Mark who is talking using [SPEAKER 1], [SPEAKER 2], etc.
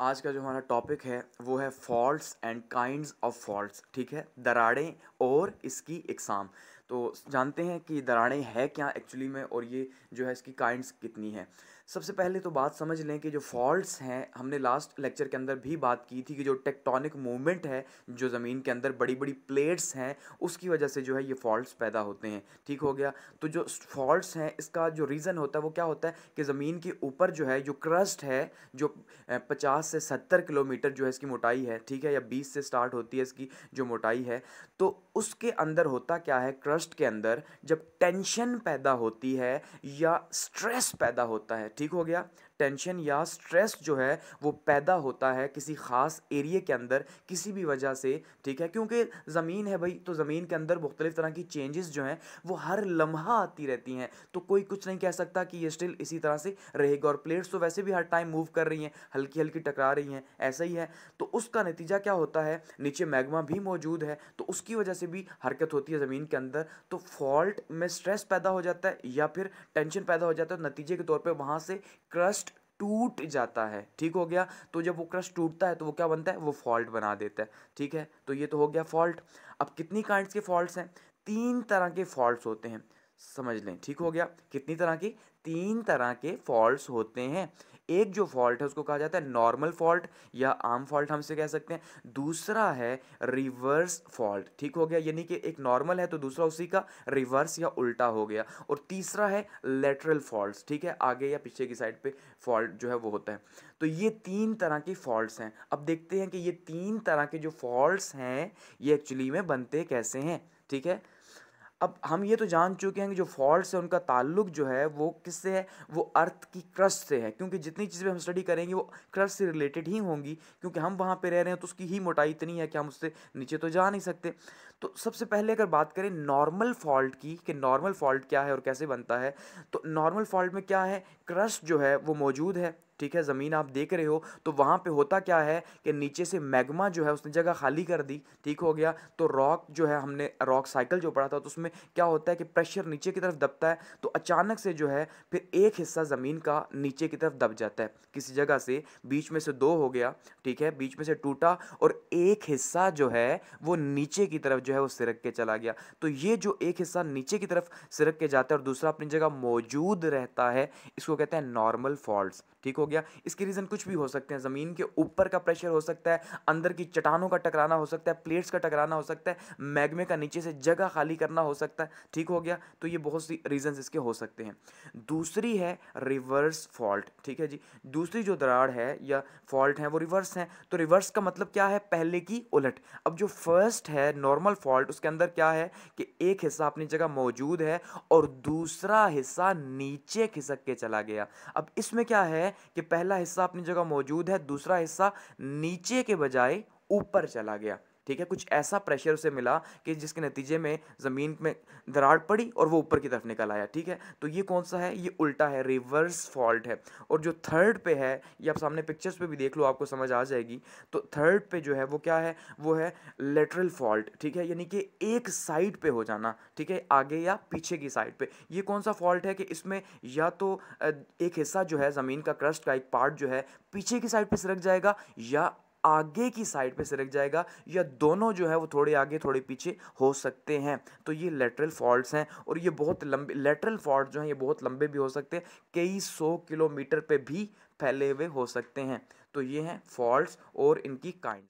[SPEAKER 1] आज का जो हमारा टॉपिक है वो है faults and kinds of faults. ठीक है, दरारें और इसकी इकसाम। तो जानते हैं कि दरारें है क्या एक्चुअली में, और ये जो है इसकी काइंड्स कितनी है। सबसे पहले तो बात समझ लें कि जो फॉल्ट्स हैं, हमने लास्ट लेक्चर के अंदर भी बात की थी कि जो टेक्टोनिक मूवमेंट है, जो ज़मीन के अंदर बड़ी बड़ी प्लेट्स हैं, उसकी वजह से जो है ये फॉल्ट्स पैदा होते हैं। ठीक हो गया। तो जो फॉल्ट्स हैं इसका जो रीज़न होता है वो क्या होता है कि ज़मीन के ऊपर जो है जो क्रस्ट है, जो 50 से 70 किलोमीटर जो है इसकी मोटाई है, ठीक है, या 20 से स्टार्ट होती है इसकी जो मोटाई है, तो उसके अंदर होता क्या है, क्रस्ट के अंदर जब टेंशन पैदा होती है या स्ट्रेस पैदा होता है, ठीक हो गया, टेंशन या स्ट्रेस जो है वो पैदा होता है किसी ख़ास एरिया के अंदर किसी भी वजह से। ठीक है, क्योंकि ज़मीन है भाई, तो ज़मीन के अंदर मुख्तलिफ़ तरह की चेंजेस जो हैं वो हर लम्हा आती रहती हैं, तो कोई कुछ नहीं कह सकता कि ये स्टिल इसी तरह से रहेगा। और प्लेट्स तो वैसे भी हर टाइम मूव कर रही हैं, हल्की हल्की टकरा रही हैं, ऐसा ही है। तो उसका नतीजा क्या होता है, नीचे मैग्मा भी मौजूद है, तो उसकी वजह से भी हरकत होती है ज़मीन के अंदर, तो फॉल्ट में स्ट्रेस पैदा हो जाता है या फिर टेंशन पैदा हो जाता है, नतीजे के तौर पे वहाँ से क्रस्ट टूट जाता है। ठीक हो गया। तो जब वो क्रस्ट टूटता है तो वो क्या बनता है, वो फॉल्ट बना देता है। ठीक है, तो ये तो हो गया फॉल्ट। अब कितनी काइंड्स के फॉल्ट्स हैं, 3 तरह के फॉल्ट्स होते हैं, समझ लें। ठीक हो गया, कितनी तरह के, 3 तरह के फॉल्ट्स होते हैं। एक जो फॉल्ट है उसको कहा जाता है नॉर्मल फॉल्ट या आम फॉल्ट हमसे कह सकते हैं। दूसरा है रिवर्स फॉल्ट। ठीक हो गया, यानी कि एक नॉर्मल है तो दूसरा उसी का रिवर्स या उल्टा हो गया। और तीसरा है लेटरल फॉल्ट्स। ठीक है, आगे या पीछे की साइड पे फॉल्ट जो है वो होता है। तो ये 3 तरह की फॉल्ट्स हैं। अब देखते हैं कि ये 3 तरह के जो फॉल्ट्स हैं ये एक्चुअली में बनते कैसे हैं। ठीक है, अब हम ये तो जान चुके हैं कि जो फॉल्ट्स है उनका ताल्लुक जो है वो किससे है, वो अर्थ की क्रस्ट से है, क्योंकि जितनी चीज़ें हम स्टडी करेंगे वो क्रस्ट से रिलेटेड ही होंगी, क्योंकि हम वहाँ पे रह रहे हैं तो उसकी ही मोटाई इतनी है कि हम उससे नीचे तो जा नहीं सकते। तो सबसे पहले अगर बात करें नॉर्मल फॉल्ट की कि नॉर्मल फॉल्ट क्या है और कैसे बनता है, तो नॉर्मल फॉल्ट में क्या है, क्रस्ट जो है वो मौजूद है। ठीक है, ज़मीन आप देख रहे हो, तो वहाँ पे होता क्या है कि नीचे से मैग्मा जो है उसने जगह खाली कर दी। ठीक हो गया, तो रॉक जो है, हमने रॉक साइकिल जो पढ़ा था, तो उसमें क्या होता है कि प्रेशर नीचे की तरफ दबता है, तो अचानक से जो है फिर एक हिस्सा ज़मीन का नीचे की तरफ दब जाता है किसी जगह से, बीच में से दो हो गया। ठीक है, बीच में से टूटा और एक हिस्सा जो है वो नीचे की तरफ जो है वो सिरक के चला गया। तो ये जो एक हिस्सा नीचे की तरफ सिरक के जाता है और दूसरा अपनी जगह मौजूद रहता है, इसको कहते हैं नॉर्मल फॉल्ट्स। ठीक हो गया, इसके रीज़न कुछ भी हो सकते हैं, ज़मीन के ऊपर का प्रेशर हो सकता है, अंदर की चट्टानों का टकराना हो सकता है, प्लेट्स का टकराना हो सकता है, मैग्मे का नीचे से जगह खाली करना हो सकता है। ठीक हो गया, तो ये बहुत सी रीजंस इसके हो सकते हैं। दूसरी है रिवर्स फॉल्ट। ठीक है जी, दूसरी जो दरार है या फॉल्ट है वो रिवर्स है। तो रिवर्स का मतलब क्या है, पहले की उलट। अब जो फर्स्ट है नॉर्मल फॉल्ट, उसके अंदर क्या है कि एक हिस्सा अपनी जगह मौजूद है और दूसरा हिस्सा नीचे खिसक के चला गया। अब इसमें क्या है कि पहला हिस्सा अपनी जगह मौजूद है, दूसरा हिस्सा नीचे के बजाय ऊपर चला गया। ठीक है, कुछ ऐसा प्रेशर उसे मिला कि जिसके नतीजे में ज़मीन में दरार पड़ी और वो ऊपर की तरफ निकल आया। ठीक है, तो ये कौन सा है, ये उल्टा है, रिवर्स फॉल्ट है। और जो थर्ड पे है, ये आप सामने पिक्चर्स पे भी देख लो, आपको समझ आ जाएगी। तो थर्ड पे जो है वो क्या है, वो है लेटरल फॉल्ट। ठीक है, यानी कि एक साइड पे हो जाना। ठीक है, आगे या पीछे की साइड पे। ये कौन सा फॉल्ट है कि इसमें या तो एक हिस्सा जो है ज़मीन का क्रस्ट का एक पार्ट जो है पीछे की साइड पे सरक जाएगा या आगे की साइड पे सरक जाएगा, या दोनों जो है वो थोड़े आगे थोड़े पीछे हो सकते हैं। तो ये लेटरल फॉल्ट्स हैं, और ये बहुत लंबे लेटरल फॉल्ट जो हैं ये बहुत लंबे भी हो सकते हैं, कई 100 किलोमीटर पे भी फैले हुए हो सकते हैं। तो ये हैं फॉल्ट्स और इनकी काइंड।